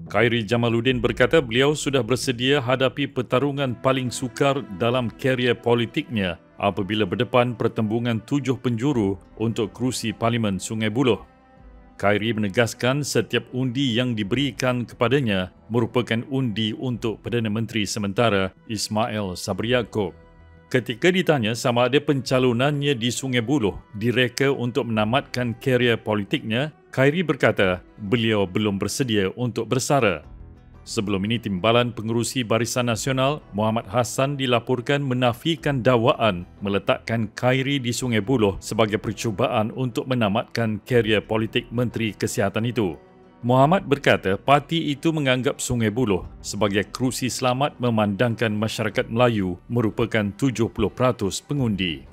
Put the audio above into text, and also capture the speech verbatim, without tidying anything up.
Khairi Jamaluddin berkata beliau sudah bersedia hadapi pertarungan paling sukar dalam karier politiknya apabila berdepan pertembungan tujuh penjuru untuk kerusi Parlimen Sungai Buloh. Khairi menegaskan setiap undi yang diberikan kepadanya merupakan undi untuk Perdana Menteri sementara Ismail Sabri Yaakob. Ketika ditanya sama ada pencalonannya di Sungai Buloh direka untuk menamatkan karier politiknya, Khairi berkata beliau belum bersedia untuk bersara. Sebelum ini, Timbalan Pengerusi Barisan Nasional Muhammad Hassan dilaporkan menafikan dakwaan meletakkan Khairi di Sungai Buloh sebagai percubaan untuk menamatkan karier politik Menteri Kesihatan itu. Muhammad berkata parti itu menganggap Sungai Buloh sebagai kerusi selamat memandangkan masyarakat Melayu merupakan tujuh puluh peratus pengundi.